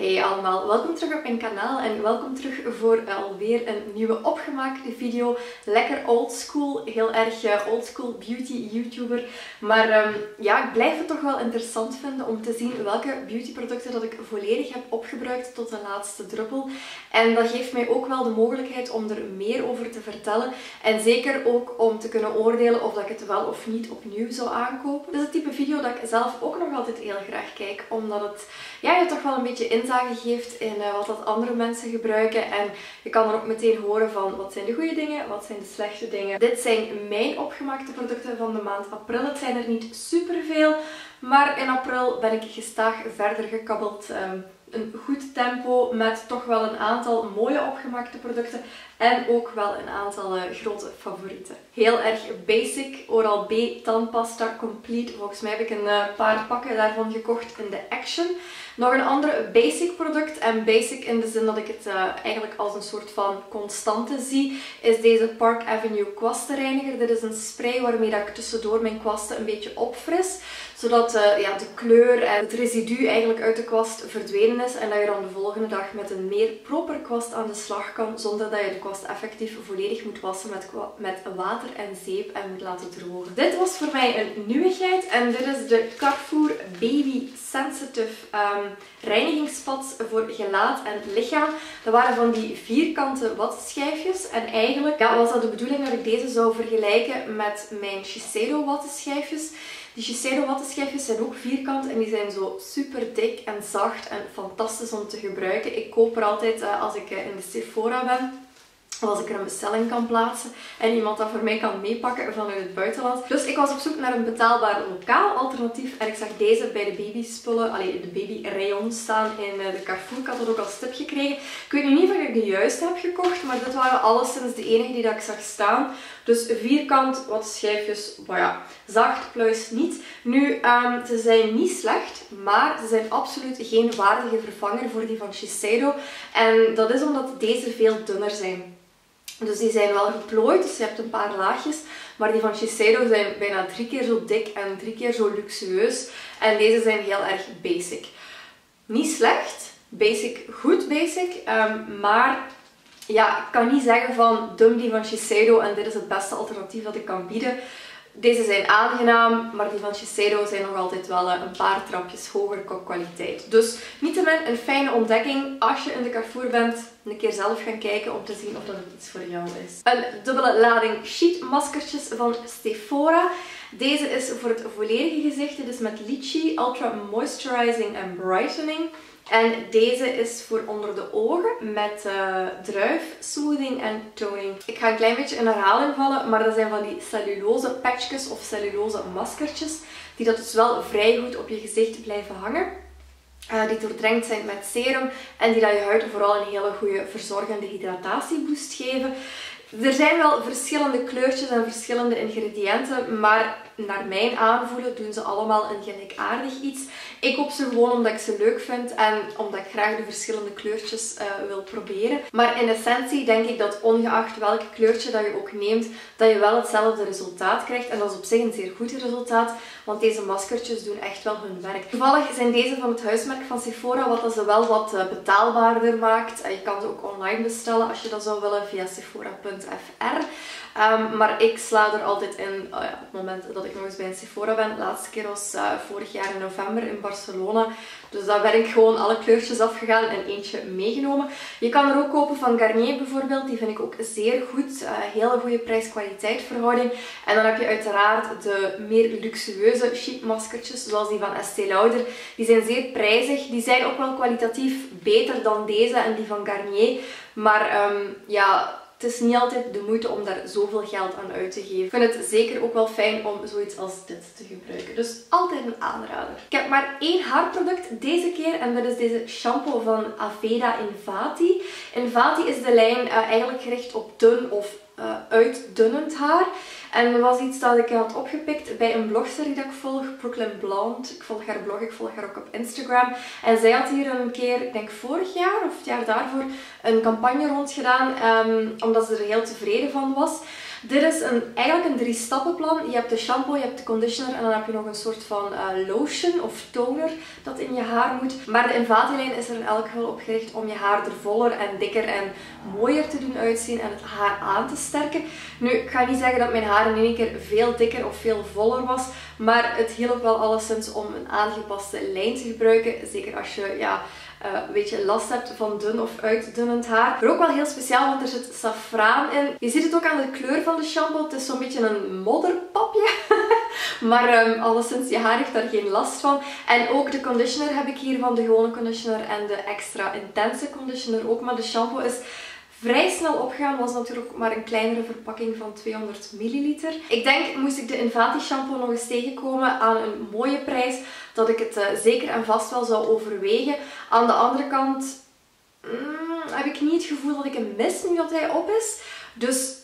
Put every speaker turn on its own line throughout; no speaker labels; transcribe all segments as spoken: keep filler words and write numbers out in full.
Hey allemaal, welkom terug op mijn kanaal en welkom terug voor alweer een nieuwe opgemaakte video. Lekker oldschool, heel erg uh, oldschool beauty YouTuber. Maar um, ja, ik blijf het toch wel interessant vinden om te zien welke beautyproducten dat ik volledig heb opgebruikt tot de laatste druppel. En dat geeft mij ook wel de mogelijkheid om er meer over te vertellen. En zeker ook om te kunnen oordelen of dat ik het wel of niet opnieuw zou aankopen. Dat is het type video dat ik zelf ook nog altijd heel graag kijk, omdat het ja, je toch wel een beetje inzage geeft in uh, wat dat andere mensen gebruiken. En je kan er ook meteen horen van wat zijn de goede dingen, wat zijn de slechte dingen. Dit zijn mijn opgemaakte producten van de maand april. Het zijn er niet superveel, maar in april ben ik gestaag verder gekabbeld. Um, een goed tempo met toch wel een aantal mooie opgemaakte producten en ook wel een aantal uh, grote favorieten. Heel erg basic, Oral-B tandpasta complete. Volgens mij heb ik een uh, paar pakken daarvan gekocht in de Action. Nog een ander basic product, en basic in de zin dat ik het uh, eigenlijk als een soort van constante zie, is deze Park Avenue kwastenreiniger. Dit is een spray waarmee dat ik tussendoor mijn kwasten een beetje opfris, zodat uh, ja, de kleur en het residu eigenlijk uit de kwast verdwenen is en dat je dan de volgende dag met een meer proper kwast aan de slag kan, zonder dat je de kwast effectief volledig moet wassen met, met water en zeep en moet laten drogen. Dit was voor mij een nieuwigheid en dit is de Carrefour Baby Sensitive um, reinigingspads voor gelaat en lichaam. Dat waren van die vierkante wattenschijfjes en eigenlijk ja, was dat de bedoeling dat ik deze zou vergelijken met mijn Shiseido wattenschijfjes. Die Shiseido wattenschijfjes zijn ook vierkant en die zijn zo super dik en zacht en fantastisch om te gebruiken. Ik koop er altijd uh, als ik uh, in de Sephora ben. Of als ik er een bestelling kan plaatsen en iemand dat voor mij kan meepakken vanuit het buitenland. Dus ik was op zoek naar een betaalbaar lokaal alternatief en ik zag deze bij de babyspullen, allee, de baby rayon staan in de Carrefour. Ik had dat ook als tip gekregen. Ik weet nu niet of ik de juiste heb gekocht, maar dit waren alleszins de enige die dat ik zag staan. Dus vierkant, wat schijfjes, maar ja, zacht, pluis niet. Nu, um, ze zijn niet slecht, maar ze zijn absoluut geen waardige vervanger voor die van Shiseido. En dat is omdat deze veel dunner zijn. Dus die zijn wel geplooid, dus je hebt een paar laagjes. Maar die van Shiseido zijn bijna drie keer zo dik en drie keer zo luxueus. En deze zijn heel erg basic. Niet slecht, basic, goed basic, um, maar ja, ik kan niet zeggen van dum die van Shiseido en dit is het beste alternatief dat ik kan bieden. Deze zijn aangenaam, maar die van Shiseido zijn nog altijd wel een paar trapjes hoger qua kwaliteit. Dus niettemin een fijne ontdekking als je in de Carrefour bent. Een keer zelf gaan kijken om te zien of dat het iets voor jou is. Een dubbele lading sheet maskertjes van Sephora. Deze is voor het volledige gezicht. Dit is met Lychee Ultra Moisturizing and Brightening. En deze is voor onder de ogen met uh, druif, smoothing en toning. Ik ga een klein beetje in herhaling vallen, maar dat zijn van die cellulose patchjes of cellulose maskertjes. Die dat dus wel vrij goed op je gezicht blijven hangen. Uh, die doordrenkt zijn met serum en die dat je huid vooral een hele goede verzorgende hydratatieboost geven. Er zijn wel verschillende kleurtjes en verschillende ingrediënten, maar naar mijn aanvoelen doen ze allemaal een gelijkaardig iets. Ik koop ze gewoon omdat ik ze leuk vind en omdat ik graag de verschillende kleurtjes uh, wil proberen. Maar in essentie denk ik dat ongeacht welk kleurtje dat je ook neemt, dat je wel hetzelfde resultaat krijgt. En dat is op zich een zeer goed resultaat, want deze maskertjes doen echt wel hun werk. Toevallig zijn deze van het huismerk van Sephora, wat dat ze wel wat uh, betaalbaarder maakt. Uh, je kan ze ook online bestellen als je dat zou willen via sephora punt f r. Um, maar ik sla er altijd in uh, op het moment dat ik nog eens bij een Sephora ben. De laatste keer was uh, vorig jaar in november in Barcelona. Dus daar ben ik gewoon alle kleurtjes afgegaan en eentje meegenomen. Je kan er ook kopen van Garnier bijvoorbeeld. Die vind ik ook zeer goed. Uh, hele goede prijs-kwaliteit verhouding. En dan heb je uiteraard de meer luxueuze sheetmaskertjes zoals die van Estée Lauder. Die zijn zeer prijzig. Die zijn ook wel kwalitatief beter dan deze en die van Garnier. Maar um, ja... het is niet altijd de moeite om daar zoveel geld aan uit te geven. Ik vind het zeker ook wel fijn om zoiets als dit te gebruiken. Dus altijd een aanrader. Ik heb maar één haarproduct deze keer en dat is deze shampoo van Aveda Invati. Invati is de lijn uh, eigenlijk gericht op dun of uh, uitdunnend haar. En dat was iets dat ik had opgepikt bij een blogster die ik volg, Brooklyn Blonde. Ik volg haar blog, ik volg haar ook op Instagram. En zij had hier een keer, ik denk vorig jaar of het jaar daarvoor, een campagne rond gedaan, um, omdat ze er heel tevreden van was. Dit is een, eigenlijk een drie stappenplan. Je hebt de shampoo, je hebt de conditioner en dan heb je nog een soort van uh, lotion of toner dat in je haar moet. Maar de Invati-lijn is er in elk geval op gericht om je haar er voller en dikker en mooier te doen uitzien en het haar aan te sterken. Nu, ik ga niet zeggen dat mijn haar in één keer veel dikker of veel voller was, maar het hielp wel alleszins om een aangepaste lijn te gebruiken. Zeker als je ja, uh, een beetje last hebt van dun of uitdunnend haar. Maar ook wel heel speciaal, want er zit saffraan in. Je ziet het ook aan de kleur van de shampoo. Het is zo'n beetje een modderpapje. Maar um, alleszins, je haar heeft daar geen last van. En ook de conditioner heb ik hier van de gewone conditioner en de extra intense conditioner ook. Maar de shampoo is vrij snel opgegaan. Was natuurlijk ook maar een kleinere verpakking van tweehonderd milliliter. Ik denk, moest ik de Invati shampoo nog eens tegenkomen aan een mooie prijs, dat ik het uh, zeker en vast wel zou overwegen. Aan de andere kant mm, heb ik niet het gevoel dat ik hem mis nu dat hij op is. Dus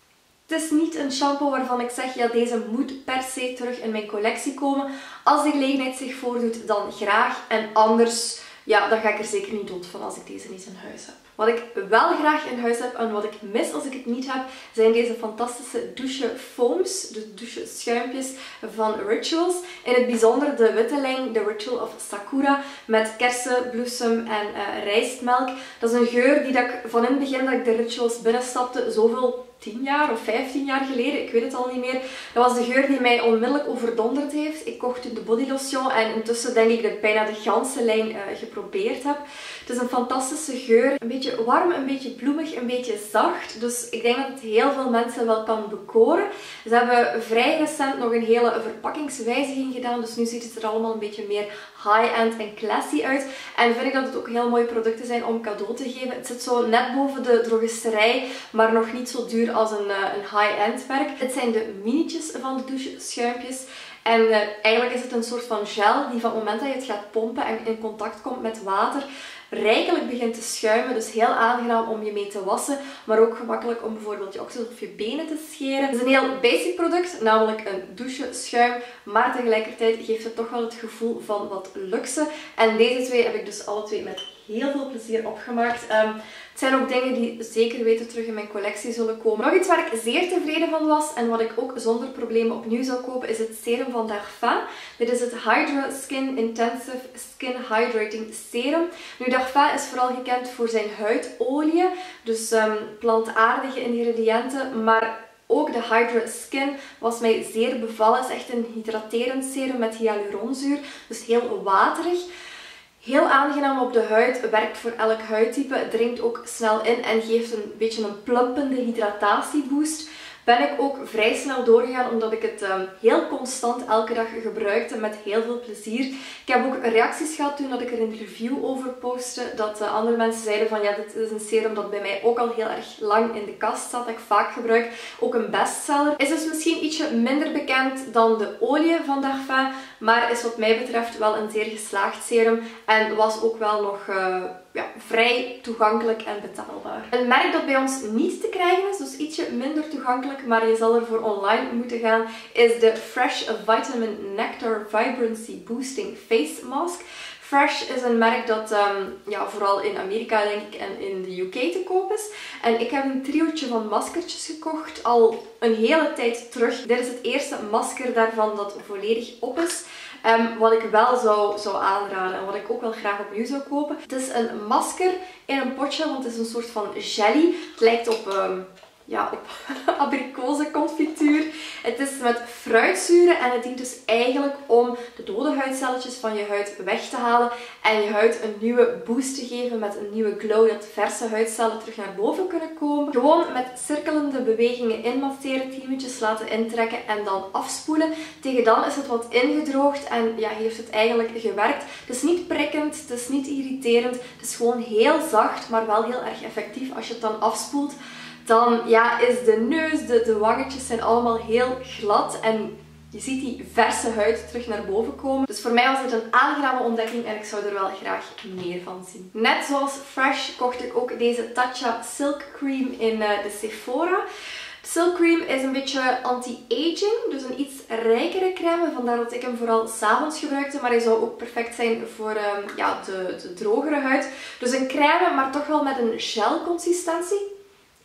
het is niet een shampoo waarvan ik zeg, ja, deze moet per se terug in mijn collectie komen. Als de gelegenheid zich voordoet, dan graag. En anders, ja, dan ga ik er zeker niet dood van als ik deze niet in huis heb. Wat ik wel graag in huis heb en wat ik mis als ik het niet heb, zijn deze fantastische douche foams, de douche schuimpjes van Rituals. In het bijzonder de witte lijn, de Ritual of Sakura, met kersenbloesem en uh, rijstmelk. Dat is een geur die dat ik van in het begin dat ik de Rituals binnenstapte, zoveel tien jaar of vijftien jaar geleden, ik weet het al niet meer. Dat was de geur die mij onmiddellijk overdonderd heeft. Ik kocht toen de body lotion en intussen denk ik dat ik bijna de ganse lijn uh, geprobeerd heb. Het is een fantastische geur. Een beetje warm, een beetje bloemig, een beetje zacht. Dus ik denk dat het heel veel mensen wel kan bekoren. Ze hebben vrij recent nog een hele verpakkingswijziging gedaan. Dus nu ziet het er allemaal een beetje meer high-end en classy uit. En vind ik dat het ook heel mooie producten zijn om cadeau te geven. Het zit zo net boven de drogisterij, maar nog niet zo duur als een, een high-end merk. Dit zijn de minietjes van de doucheschuimpjes. En uh, eigenlijk is het een soort van gel die van het moment dat je het gaat pompen en in contact komt met water, rijkelijk begint te schuimen. Dus heel aangenaam om je mee te wassen, maar ook gemakkelijk om bijvoorbeeld je oksels of je benen te scheren. Het is een heel basic product, namelijk een doucheschuim, maar tegelijkertijd geeft het toch wel het gevoel van wat luxe. En deze twee heb ik dus alle twee met heel veel plezier opgemaakt. Um, het zijn ook dingen die zeker weten terug in mijn collectie zullen komen. Nog iets waar ik zeer tevreden van was en wat ik ook zonder problemen opnieuw zou kopen is het serum van Darphin. Dit is het Hydra Skin Intensive Skin Hydrating Serum. Nu, Darphin is vooral gekend voor zijn huidolie, dus um, plantaardige ingrediënten, maar ook de Hydra Skin was mij zeer bevallen. Het is echt een hydraterend serum met hyaluronzuur, dus heel waterig. Heel aangenaam op de huid, werkt voor elk huidtype, dringt ook snel in en geeft een beetje een plumpende hydratatieboost. Ben ik ook vrij snel doorgegaan omdat ik het um, heel constant elke dag gebruikte met heel veel plezier. Ik heb ook reacties gehad toen dat ik er een review over postte, dat uh, andere mensen zeiden van ja, dit is een serum dat bij mij ook al heel erg lang in de kast zat, dat ik vaak gebruik. Ook een bestseller. Is dus misschien ietsje minder bekend dan de olie van Darphin, maar is wat mij betreft wel een zeer geslaagd serum en was ook wel nog uh, ja, vrij toegankelijk en betaalbaar. Een merk dat bij ons niet te krijgen is, dus ietsje minder toegankelijk, maar je zal ervoor online moeten gaan, is de Fresh Vitamin Nectar Vibrancy Boosting Face Mask. Fresh is een merk dat um, ja, vooral in Amerika denk ik en in de U K te koop is. En ik heb een triootje van maskertjes gekocht al een hele tijd terug. Dit is het eerste masker daarvan dat volledig op is. Um, wat ik wel zou, zou aanraden en wat ik ook wel graag opnieuw zou kopen. Het is een masker in een potje, want het is een soort van jelly. Het lijkt op... Um, Ja, op abrikozenconfituur. Het is met fruitzuren en het dient dus eigenlijk om de dode huidcelletjes van je huid weg te halen en je huid een nieuwe boost te geven met een nieuwe glow, dat verse huidcellen terug naar boven kunnen komen. Gewoon met cirkelende bewegingen inmasseren, tien laten intrekken en dan afspoelen. Tegen dan is het wat ingedroogd en ja, heeft het eigenlijk gewerkt. Het is niet prikkend, het is niet irriterend, het is gewoon heel zacht, maar wel heel erg effectief als je het dan afspoelt. Dan ja, is de neus, de, de wangetjes zijn allemaal heel glad en je ziet die verse huid terug naar boven komen. Dus voor mij was het een aangename ontdekking en ik zou er wel graag meer van zien. Net zoals Fresh kocht ik ook deze Tatcha Silk Cream in uh, de Sephora. Silk Cream is een beetje anti-aging, dus een iets rijkere crème. Vandaar dat ik hem vooral 's avonds gebruikte, maar hij zou ook perfect zijn voor um, ja, de, de drogere huid. Dus een crème, maar toch wel met een gelconsistentie.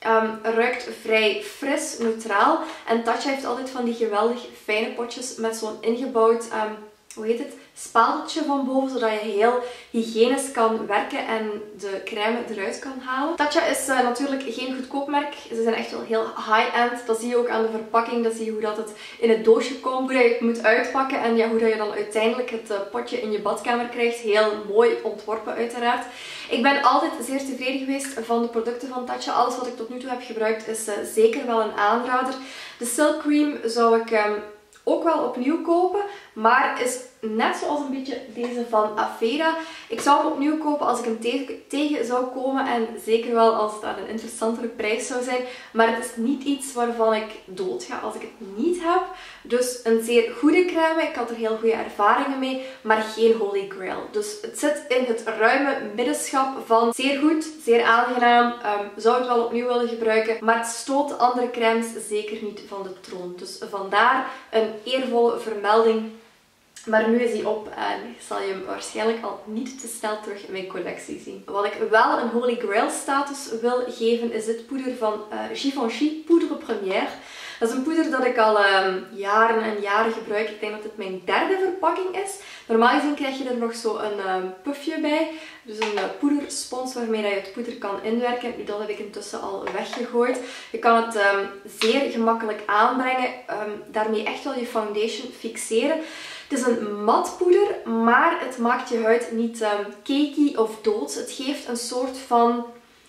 Um, ruikt vrij fris, neutraal. En Tatcha heeft altijd van die geweldig fijne potjes met zo'n ingebouwd, um, hoe heet het, spateltje van boven, zodat je heel hygiënisch kan werken en de crème eruit kan halen. Tatcha is uh, natuurlijk geen goedkoop merk. Ze zijn echt wel heel high-end. Dat zie je ook aan de verpakking. Dat zie je hoe dat het in het doosje komt, hoe dat je het moet uitpakken en ja, hoe dat je dan uiteindelijk het uh, potje in je badkamer krijgt. Heel mooi ontworpen uiteraard. Ik ben altijd zeer tevreden geweest van de producten van Tatcha. Alles wat ik tot nu toe heb gebruikt is uh, zeker wel een aanrader. De Silk Cream zou ik um, ook wel opnieuw kopen, maar is net zoals een beetje deze van Aveda. Ik zou hem opnieuw kopen als ik hem te tegen zou komen en zeker wel als het aan een interessantere prijs zou zijn. Maar het is niet iets waarvan ik doodga als ik het niet heb. Dus een zeer goede crème. Ik had er heel goede ervaringen mee, maar geen holy grail. Dus het zit in het ruime middenschap van zeer goed, zeer aangenaam. Um, zou het wel opnieuw willen gebruiken, maar het stoot andere crèmes zeker niet van de troon. Dus vandaar een eervolle vermelding. Maar nu is hij op en zal je hem waarschijnlijk al niet te snel terug in mijn collectie zien. Wat ik wel een Holy Grail status wil geven is dit poeder van uh, Givenchy Poudre Première. Dat is een poeder dat ik al um, jaren en jaren gebruik. Ik denk dat dit mijn derde verpakking is. Normaal gezien krijg je er nog zo een um, puffje bij. Dus een uh, poederspons waarmee je het poeder kan inwerken. Nu, dat heb ik intussen al weggegooid. Je kan het um, zeer gemakkelijk aanbrengen. Um, daarmee echt wel je foundation fixeren. Het is een mat poeder, maar het maakt je huid niet um, cakey of doods. Het geeft een soort van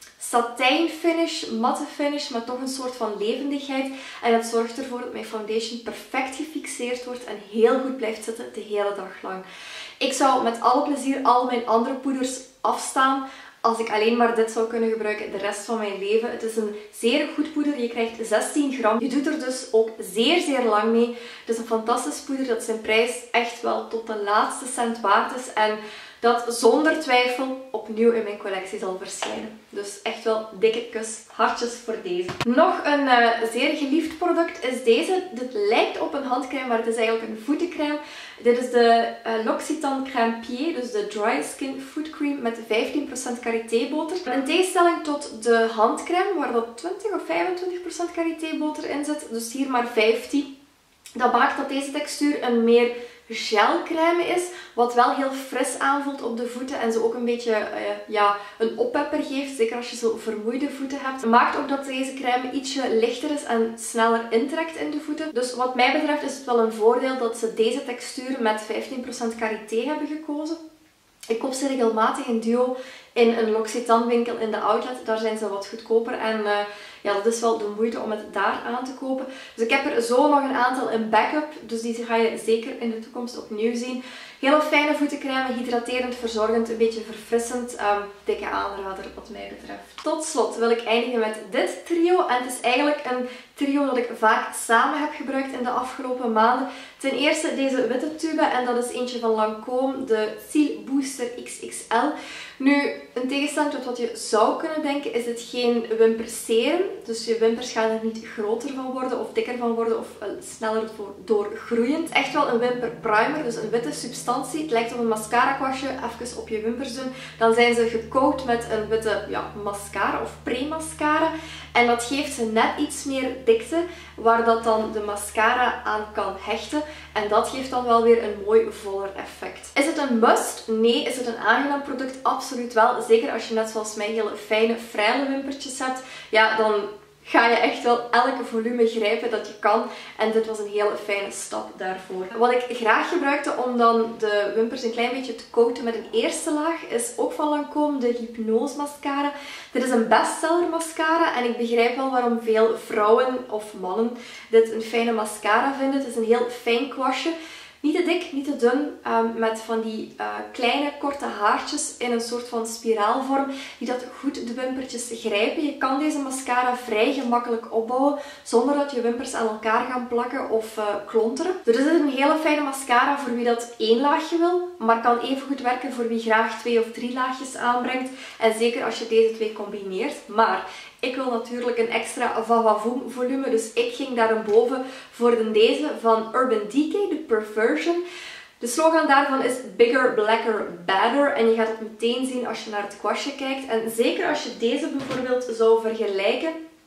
satijnfinish, matte finish, maar toch een soort van levendigheid. En het zorgt ervoor dat mijn foundation perfect gefixeerd wordt en heel goed blijft zitten de hele dag lang. Ik zou met alle plezier al mijn andere poeders afstaan als ik alleen maar dit zou kunnen gebruiken de rest van mijn leven. Het is een zeer goed poeder. Je krijgt zestien gram. Je doet er dus ook zeer, zeer lang mee. Het is een fantastisch poeder dat zijn prijs echt wel tot de laatste cent waard is. En dat zonder twijfel opnieuw in mijn collectie zal verschijnen. Dus echt wel dikke kus, hartjes voor deze. Nog een uh, zeer geliefd product is deze. Dit lijkt op een handcrème, maar het is eigenlijk een voetencrème. Dit is de uh, L'Occitane Crème Pied, dus de Dry Skin Foot Cream met vijftien procent karité-boter. In tegenstelling tot de handcrème, waar dat twintig of vijfentwintig procent karité-boter in zit, dus hier maar vijftien procent. Dat maakt dat deze textuur een meer gelcrème is, wat wel heel fris aanvoelt op de voeten en zo ook een beetje uh, ja, een oppepper geeft, zeker als je zo vermoeide voeten hebt. Het maakt ook dat deze crème ietsje lichter is en sneller intrekt in de voeten. Dus wat mij betreft is het wel een voordeel dat ze deze textuur met vijftien procent karité hebben gekozen. Ik koop ze regelmatig in duo in een L'Occitane winkel in de outlet. Daar zijn ze wat goedkoper en uh, ja, dat is wel de moeite om het daar aan te kopen. Dus ik heb er zo nog een aantal in backup, dus die ga je zeker in de toekomst opnieuw zien. Hele fijne voetencrème, hydraterend, verzorgend, een beetje verfrissend. Um, dikke aanrader wat mij betreft. Tot slot wil ik eindigen met dit trio. En het is eigenlijk een trio dat ik vaak samen heb gebruikt in de afgelopen maanden. Ten eerste deze witte tube en dat is eentje van Lancôme, de Cils Booster X X L. Nu, in tegenstelling tot wat je zou kunnen denken, is dit geen wimperserum. Dus je wimpers gaan er niet groter van worden of dikker van worden of uh, sneller door groeien. Het is echt wel een wimperprimer, dus een witte substantie. Het lijkt op een mascara kwastje, even op je wimpers doen. Dan zijn ze gecoat met een witte ja, mascara of pre-mascara. En dat geeft ze net iets meer dikte, waar dat dan de mascara aan kan hechten. En dat geeft dan wel weer een mooi voller effect. Is het een must? Nee. Is het een aangenaam product? Absoluut wel. Zeker als je net zoals mij hele fijne, fraaie wimpertjes hebt. Ja, dan ga je echt wel elke volume grijpen dat je kan. En dit was een hele fijne stap daarvoor. Wat ik graag gebruikte om dan de wimpers een klein beetje te coaten met een eerste laag is ook van Lancôme de Hypnose mascara. Dit is een bestseller mascara en ik begrijp wel waarom veel vrouwen of mannen dit een fijne mascara vinden. Het is een heel fijn kwastje. Niet te dik, niet te dun, um, met van die uh, kleine korte haartjes in een soort van spiraalvorm die dat goed de wimpertjes grijpen. Je kan deze mascara vrij gemakkelijk opbouwen zonder dat je wimpers aan elkaar gaan plakken of uh, klonteren. Dus dit is een hele fijne mascara voor wie dat één laagje wil, maar kan even goed werken voor wie graag twee of drie laagjes aanbrengt. En zeker als je deze twee combineert. Maar ik wil natuurlijk een extra Vavavoom volume, dus ik ging daarboven voor de deze van Urban Decay, de Perversion. De slogan daarvan is Bigger, Blacker, Badder. En je gaat het meteen zien als je naar het kwastje kijkt. En zeker als je deze bijvoorbeeld zou vergelijken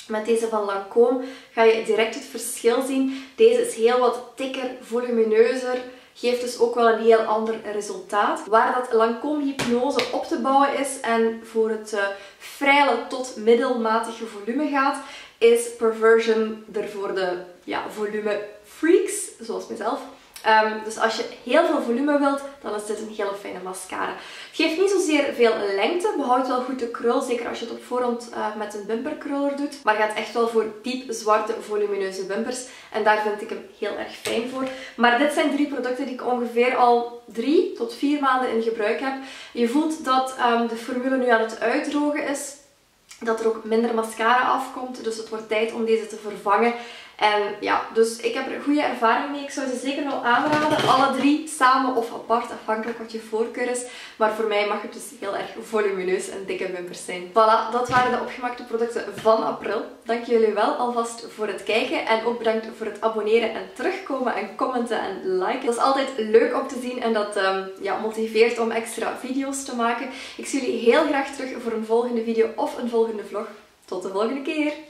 Met deze van Lancôme ga je direct het verschil zien. Deze is heel wat dikker, volumineuzer. Geeft dus ook wel een heel ander resultaat. Waar dat Lancôme Hypnose op te bouwen is en voor het uh, frêle tot middelmatige volume gaat, is Perversion er voor de ja, volume freaks, zoals mezelf. Um, dus als je heel veel volume wilt, dan is dit een hele fijne mascara. Het geeft niet zozeer veel lengte, behoudt wel goed de krul, zeker als je het op voorhand uh, met een wimpercurler doet. Maar gaat echt wel voor diep zwarte volumineuze wimpers. En daar vind ik hem heel erg fijn voor. Maar dit zijn drie producten die ik ongeveer al drie tot vier maanden in gebruik heb. Je voelt dat um, de formule nu aan het uitdrogen is. Dat er ook minder mascara afkomt, dus het wordt tijd om deze te vervangen. En ja, dus ik heb er een goede ervaring mee. Ik zou ze zeker wel aanraden. Alle drie samen of apart, afhankelijk wat je voorkeur is. Maar voor mij mag het dus heel erg volumineus en dikke wimpers zijn. Voilà, dat waren de opgemaakte producten van april. Dank jullie wel alvast voor het kijken. En ook bedankt voor het abonneren en terugkomen en commenten en liken. Dat is altijd leuk om te zien en dat um, ja, motiveert om extra video's te maken. Ik zie jullie heel graag terug voor een volgende video of een volgende vlog. Tot de volgende keer!